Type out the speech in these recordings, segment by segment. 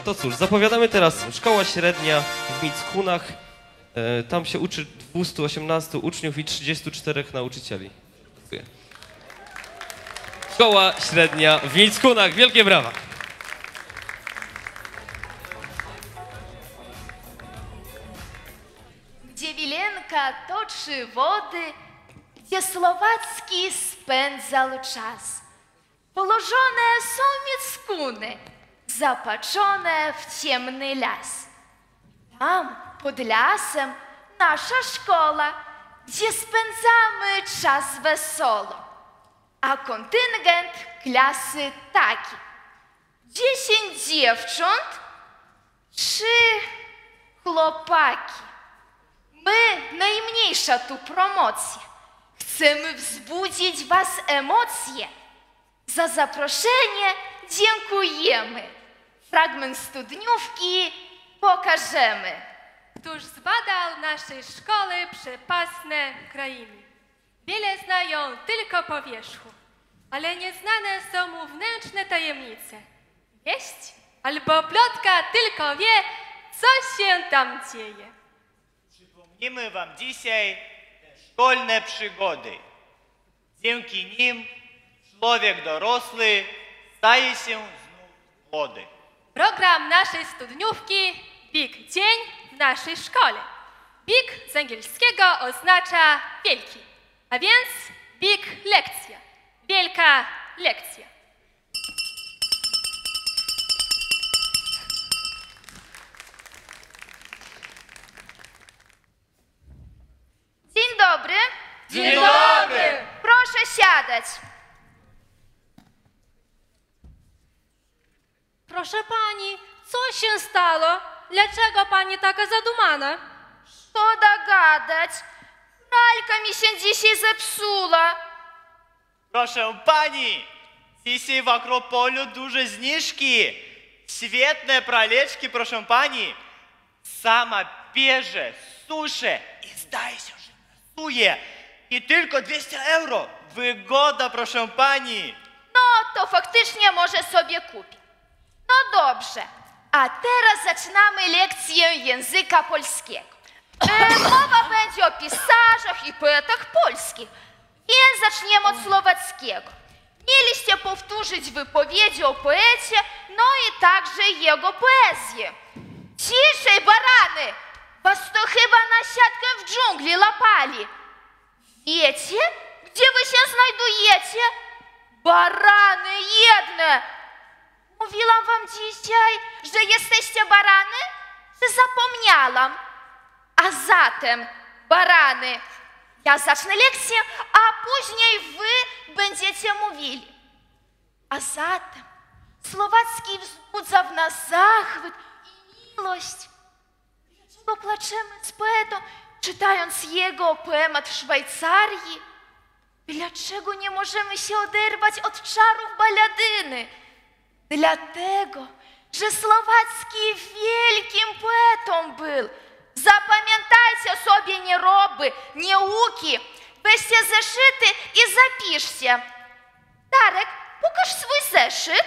to cóż, zapowiadamy teraz szkoła średnia w Mickунach. Tam się uczy 218 uczniów i 34 nauczycieli. Dziękuję. Szkoła średnia w Mickунach. Wielkie brawa! Gdzie Wilenka toczy wody, gdzie Słowacki spędzał czas. Położone są Mickuny, zapatrzone w ciemny las. Tam, pod lasem, nasza szkoła, gdzie spędzamy czas wesoło. A kontyngent klasy taki: 10 dziewcząt, 3 chłopaki. My, najmniejsza tu promocja, chcemy wzbudzić was emocje. Za zaproszenie dziękujemy. Fragment studniówki pokażemy. Któż zbadał naszej szkoły przepasne krainy. Wiele znają tylko po wierzchu, ale nieznane są mu wnętrzne tajemnice. Wieść albo plotka tylko wie, co się tam dzieje. Przypomnimy wam dzisiaj te szkolne przygody. Dzięki nim człowiek dorosły staje się znów młody. Program naszej studniówki Big Dzień w naszej szkole. Big z angielskiego oznacza wielki, a więc Big lekcja, wielka lekcja. Dzień dobry. Dzień dobry! Proszę siadać. Proszę pani, co się stało? Dlaczego pani taka zadumana? Szkoda gadać. Pralka mi się dzisiaj zepsuła. Proszę pani, dzisiaj w Akropolu duże zniżki. Świetne praleczki, proszę pani. Sama bierze, suszę i zdaje się, że prasuje. I tylko 200 euro. Wygoda, proszę pani. No, to faktycznie może sobie kupić. No dobrze, a teraz zaczynamy lekcję języka polskiego. Mowa będzie o pisarzach i poetach polskich, więc zaczniemy od słowackiego. Mieliście powtórzyć wypowiedzi o poecie, no i także jego poezję. Ciszej, barany! Was to chyba na siatkę w dżungli łapali. Wiecie, gdzie wy się znajdujecie? Barany jedne! Mówiłam wam dzisiaj, że jesteście barany? Że zapomniałam. A zatem, barany, ja zacznę lekcję, a później wy będziecie mówili. A zatem, Słowacki wzbudza w nas zachwyt i miłość. Dlaczego płaczemy z poetą, czytając jego poemat w Szwajcarii? Dlaczego nie możemy się oderwać od czarów balladyny? Dlatego, że Słowacki wielkim poetą był. Zapamiętajcie sobie nieroby, nieuki. Weźcie zeszyty i zapiszcie. Darek, pokaż swój zeszyt.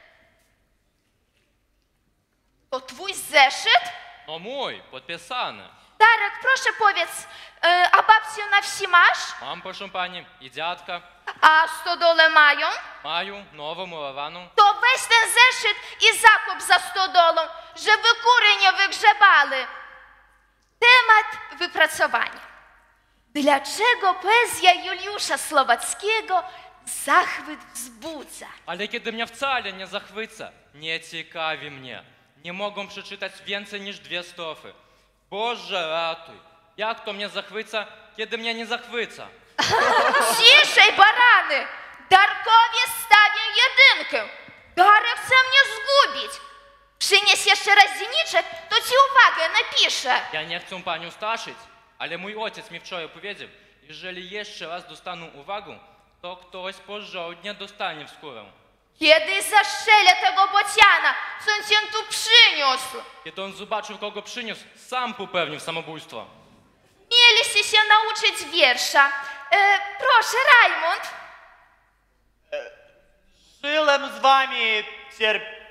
To twój zeszyt? No mój, podpisany. Darek, proszę powiedz, a babcię na wsi masz? Mam, proszę pani, i dziadka. A stodole mają? Mają nową, murowaną. To weź ten zeszyt i zakup za stodolą, żeby kury nie wygrzebali. Temat wypracowania. Dlaczego poezja Juliusza Słowackiego zachwyt wzbudza? Ale kiedy mnie wcale nie zachwyca, nie ciekawi mnie. Nie mogą przeczytać więcej niż 2 strofy. Boże ratuj, jak to mnie zachwyca, kiedy mnie nie zachwyca? Ciszej, barany! Darkowie stawię jedynkę. Darek chce mnie zgubić. Przynieś jeszcze raz dzienniczek, to ci uwagę napiszę. Ja nie chcę panią straszyć, ale mój ojciec mi wczoraj powiedział, jeżeli jeszcze raz dostaną uwagę, to ktoś porządnie dostanie w skórę. Kiedyś zastrzelę tego bociana, co cię tu przyniósł. Kiedy on zobaczył, kogo przyniósł, sam popełnił samobójstwo. Mieliście się nauczyć wiersza. Proszę, Rajmund. Żyłem z wami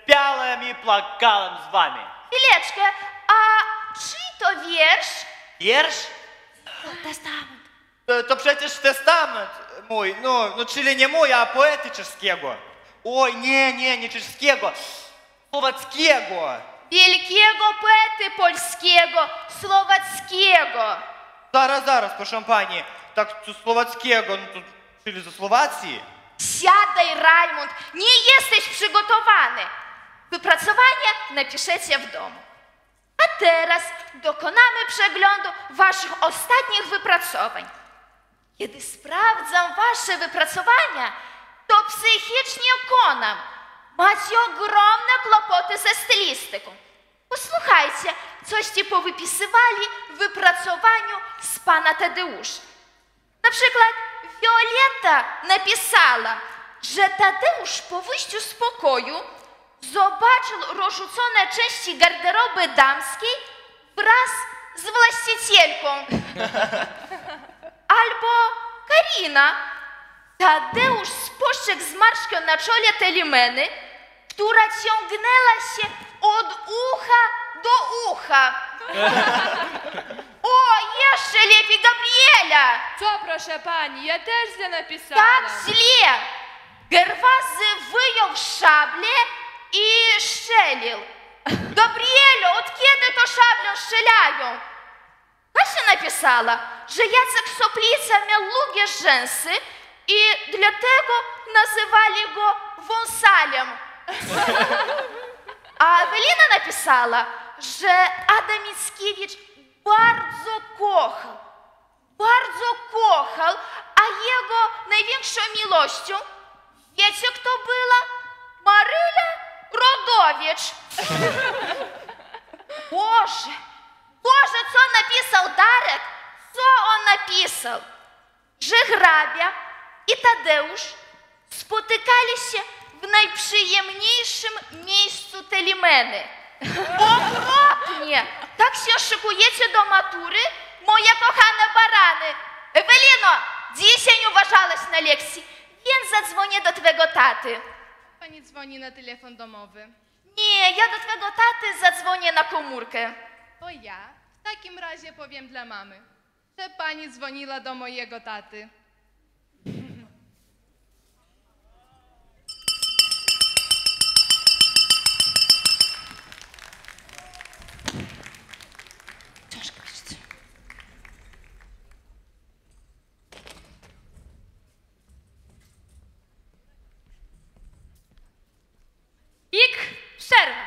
cierpiałem i płakałem z wami. Chwileczkę, a czyj to wiersz? Wiersz? Testament. To przecież testament mój, no czyli nie mój, a poety czeskiego. Oj, nie czeskiego, słowackiego. Wielkiego poety polskiego, słowackiego. Zaraz, proszę pani, tak co słowackiego, no to, czyli ze Słowacji? Siadaj, Rajmund, nie jesteś przygotowany. Wypracowanie napiszecie w domu. A teraz dokonamy przeglądu waszych ostatnich wypracowań. Kiedy sprawdzam wasze wypracowania, to psychicznie konam. Macie ogromne kłopoty ze stylistyką. Posłuchajcie, coście powypisywali w wypracowaniu z pana Tadeusza. Na przykład Violetta napisała, że Tadeusz po wyjściu z pokoju zobaczył rozrzucone części garderoby damskiej wraz z właścicielką. Albo Karina. Tadeusz spostrzegł zmarszkę na czole Telimeny, która ciągnęła się od ucha do ucha. O, jeszcze lepiej Gabriela. Co, proszę pani, ja też źle napisałam. Tak źle. Gerwazy wyjął szablę i strzelił. Gabrielu, od kiedy to szablą strzelają? Kasia napisała, że Jacek Soplica miał długie rzęsy i dlatego nazywali go wąsalem. A Ewelina napisała, że Adam Mickiewicz bardzo kochał, a jego największą miłością, wiecie kto była? Maryla Rodowicz. Boże, co napisał Darek? Co on napisał? Że hrabia i Tadeusz spotykali się w najprzyjemniejszym miejscu Telimeny. Okropnie! Tak się szykujecie do matury, moje kochane barany. Ewelino, dzisiaj nie uważałaś na lekcji, więc zadzwonię do twego taty. Pani dzwoni na telefon domowy. Nie, ja do twego taty zadzwonię na komórkę. To ja w takim razie powiem dla mamy, że pani dzwoniła do mojego taty. Pik, przerwa.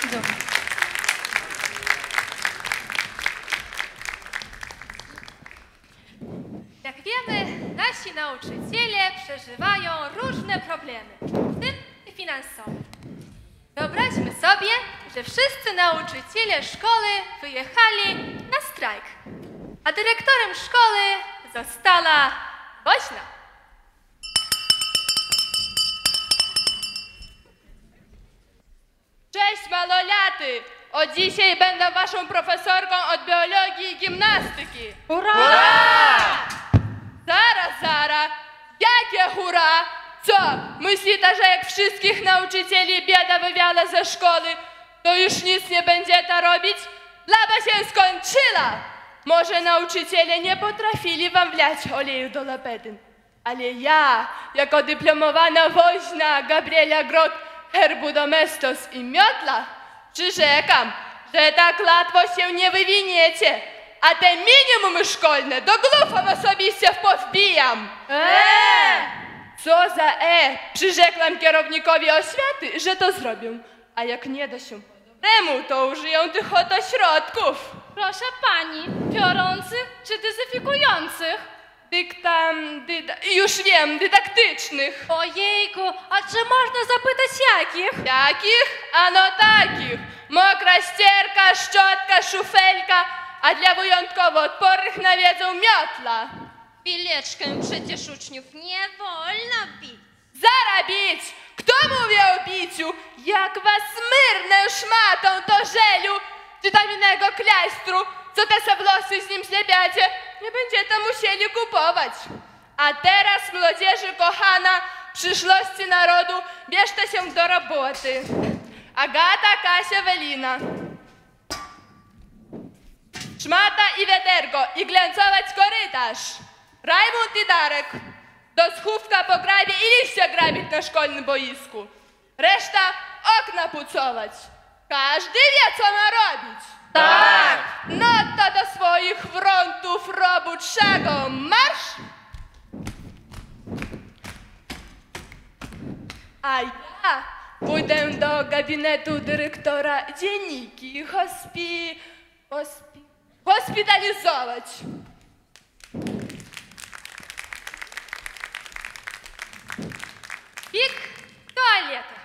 Dobra. Jak wiemy, nasi nauczyciele przeżywają różne problemy, w tym i finansowe. Wyobraźmy sobie, że wszyscy nauczyciele szkoły wyjechali na strajk, a dyrektorem szkoły została Woźna. Cześć malolaty! Od dzisiaj będę waszą profesorką od biologii i gimnastyki. Zaraz! Jakie hurra! Co? Myślicie, że jak wszystkich nauczycieli bieda wywiala ze szkoły, to już nic nie będziecie robić? Laba się skończyła! Może nauczyciele nie potrafili wam wlać oleju do lapetyn, ale ja, jako dyplomowana woźna Gabriela Grot, herbu domestos i miotla, przyrzekam, że tak łatwo się nie wywiniecie, a te minimumy szkolne do głów wam osobiście powbijam. Co za Przyrzekłam kierownikowi oświaty, że to zrobią, a jak nie da się po dobremu, to użyją tych oto środków. Proszę pani, piorących czy dezynfekujących? Już wiem, dydaktycznych. Ojejku, a czy można zapytać jakich? Jakich? Ano takich. Mokra ścierka, szczotka, szufelka, a dla wyjątkowo odpornych na wiedzę miotla. Chwileczkę, przecież uczniów nie wolno bić. Zarabić! Kto mówi o biciu? Jak was smyrnę szmatą to żelu, czy tam innego klastru, co te sabłosy z nim ślepiacie, nie będziecie musieli kupować. A teraz, młodzieży kochana, przyszłości narodu, bierzcie się do roboty. Agata, Kasia, Welina. Szmata i wiaderko i glęcować korytarz. Rajmund i Darek. Do schówka po grabie i liście grabić na szkolnym boisku. Reszta okna pucować. Każdy wie, co ma robić. Tak. No to do swoich frontów roboczego marsz. A ja pójdę do gabinetu dyrektora dzienniki hospitalizować. Pik toaleta.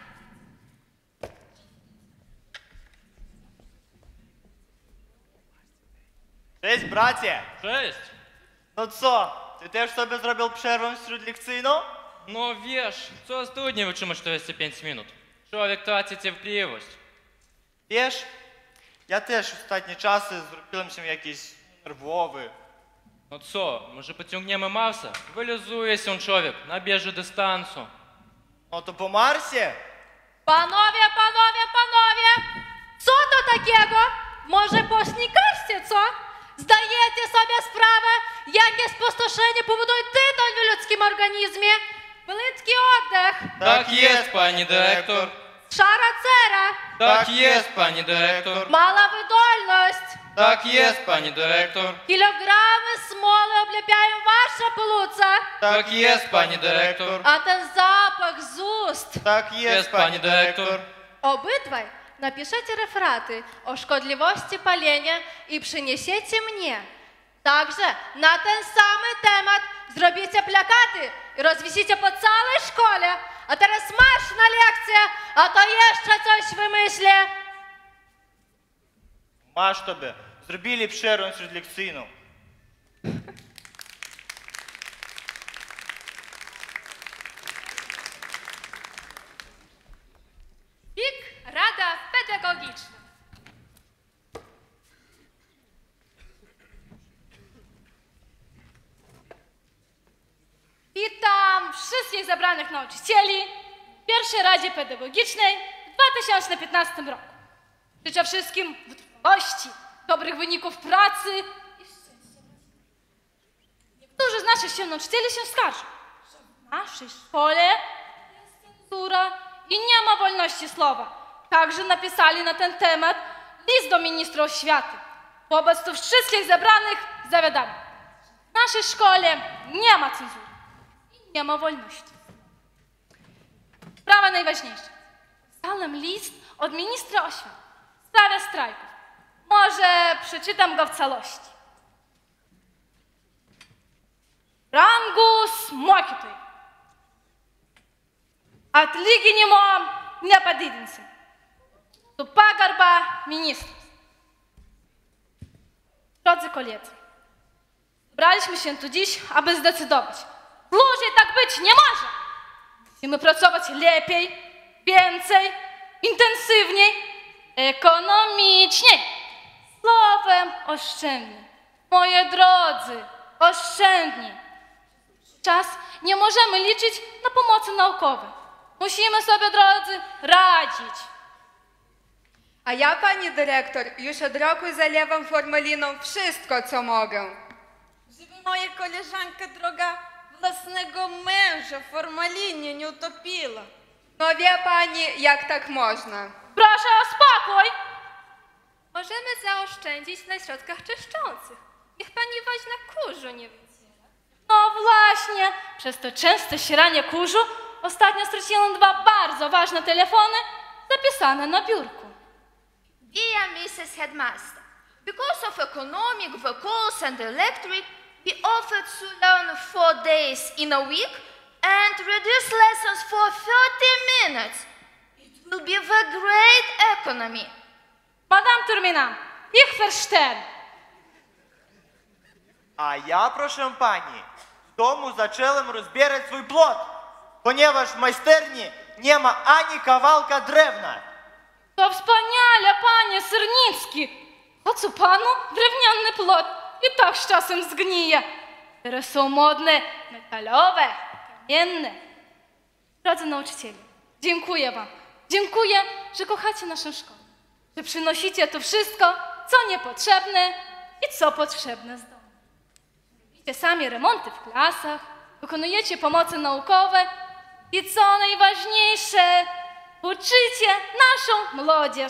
Cześć, bracie! Cześć! No co, ty też sobie zrobił przerwę śródlekcyjną? No wiesz, coraz trudniej wytrzymać 45 minut. Człowiek traci cierpliwość. Wiesz, ja też ostatnie czasy zrobiłem się jakiś nerwowy. No co, może pociągniemy Marsa? Wyluzuje się człowiek, nabierze dystansu. No to po Marsie? Panowie! Co to takiego? Może pośnikaście, co? Zdajecie sobie sprawę, jakie spustoszenie powoduje tytoń w ludzkim organizmie? Płytki oddech, Tak jest, pani dyrektor. szara cera, Tak jest, pani dyrektor. mała wydolność. Tak jest, pani dyrektor. Kilogramy smoły oblepiają wasze płuca, Tak jest, pani dyrektor. a ten zapach z ust. Tak jest, pani dyrektor. Obydwaj napiszecie referaty o szkodliwości palenia i przyniesiecie mnie. Także na ten sam temat zrobicie plakaty i rozwisicie po całej szkole. A teraz marsz na lekcję, a to jeszcze coś wymyślę. Masz tobie, zrobili przerwę śródlekcyjną. Pik Rada Pedagogiczna. Witam wszystkich zebranych nauczycieli w pierwszej Radzie Pedagogicznej w 2015 roku. Życzę wszystkim wytrwałości, dobrych wyników pracy i szczęścia. Niektórzy z naszych nauczycieli się skarżą, że w naszej szkole jest cenzura i nie ma wolności słowa. Także napisali na ten temat list do ministra oświaty. Wobec tych wszystkich zebranych zawiadamiam, że w naszej szkole nie ma cenzury. Nie ma wolności. Sprawa najważniejsza. Dostałem list od ministra oświaty. w sprawie strajków. Może przeczytam go w całości. Бранgus mokytojai. Atlyginimo nepadidinsim. Su pagarba ministrus. Drodzy koledzy, zebraliśmy się tu dziś, aby zdecydować. Dłużej tak być nie może. Musimy pracować lepiej, więcej, intensywniej, ekonomiczniej. Słowem oszczędniej. Moje drodzy, oszczędniej. Czas nie możemy liczyć na pomocy naukowej. Musimy sobie, drodzy, radzić. A ja, pani dyrektor, już od roku zalewam formaliną wszystko, co mogę. Żeby moja koleżanka droga własnego męża w formalinie nie utopiła. No wie pani, jak tak można. Proszę o spokój. Możemy zaoszczędzić na środkach czyszczących. Niech pani woźna kurzu nie wyciera. No właśnie, przez to częste sieranie kurzu ostatnio straciłam 2 bardzo ważne telefony zapisane na biurku. Dear Mrs. Headmaster, because of economic vehicles and electric, we offered to learn 4 days in a week and reduce lessons for 30 minutes. It will be a great economy. Madame Turmina, ich verstehen. А я, proszę pani, w domu zacząłem rozbierać swój plot, ponieważ w majsterni nie ma ani kawałka drewna. To wspaniale, panie Sernicki. Po co panu drewniany plot i tak z czasem zgnije. Teraz są modne metalowe, kamienne. Drodzy nauczycieli, dziękuję wam. Dziękuję, że kochacie naszą szkołę. Że przynosicie tu wszystko, co niepotrzebne i co potrzebne z domu. Robicie sami remonty w klasach, wykonujecie pomoce naukowe i co najważniejsze, uczycie naszą młodzież.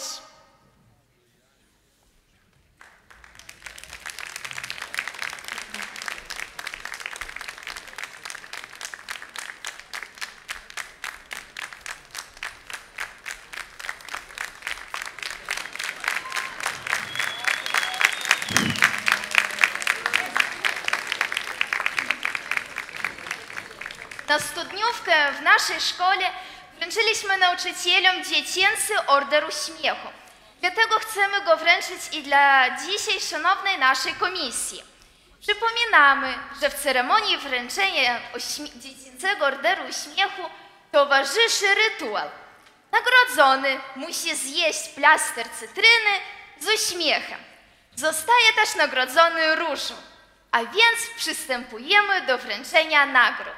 Na studniówkę w naszej szkole wręczyliśmy nauczycielom dziecięcy Order Uśmiechu. Dlatego chcemy go wręczyć i dla dzisiaj szanownej naszej komisji. Przypominamy, że w ceremonii wręczenia dziecięcego Orderu Uśmiechu towarzyszy rytuał. Nagrodzony musi zjeść plaster cytryny z uśmiechem. Zostaje też nagrodzony różą. A więc przystępujemy do wręczenia nagród.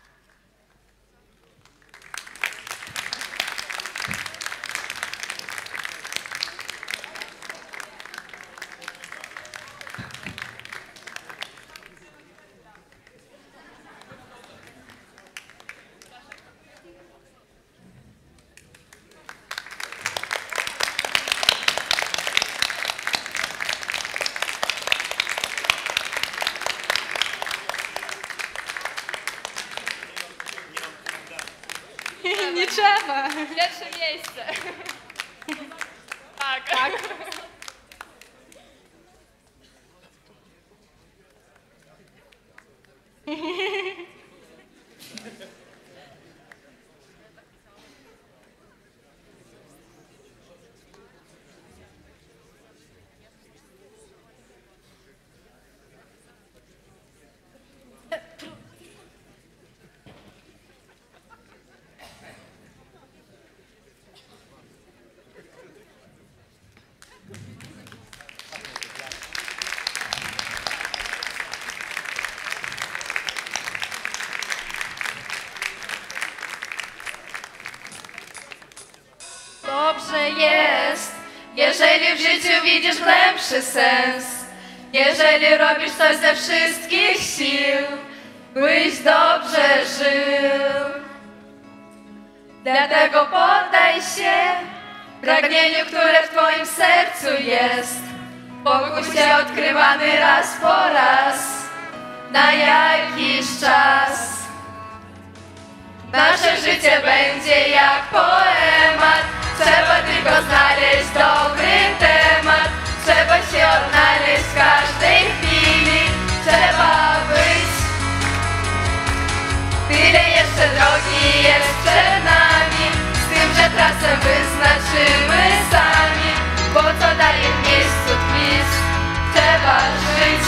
Nie trzeba. Pierwsze miejsce. Tak. Dobrze jest, jeżeli w życiu widzisz głębszy sens, jeżeli robisz coś ze wszystkich sił, byś dobrze żył. Dlatego poddaj się pragnieniu, które w twoim sercu jest, pokusie odkrywany raz po raz, na jakiś czas. Nasze życie będzie jak poemat, trzeba tylko znaleźć dobry wyznaczymy sami, bo co daje w miejscu tkwić, trzeba żyć.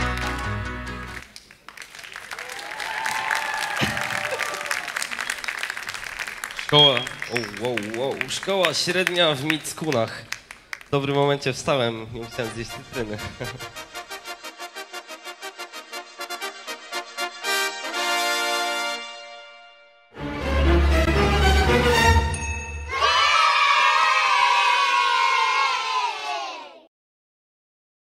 Szkoła średnia w Mickunach. W dobrym momencie wstałem, nie musiałem zjeść cytryny.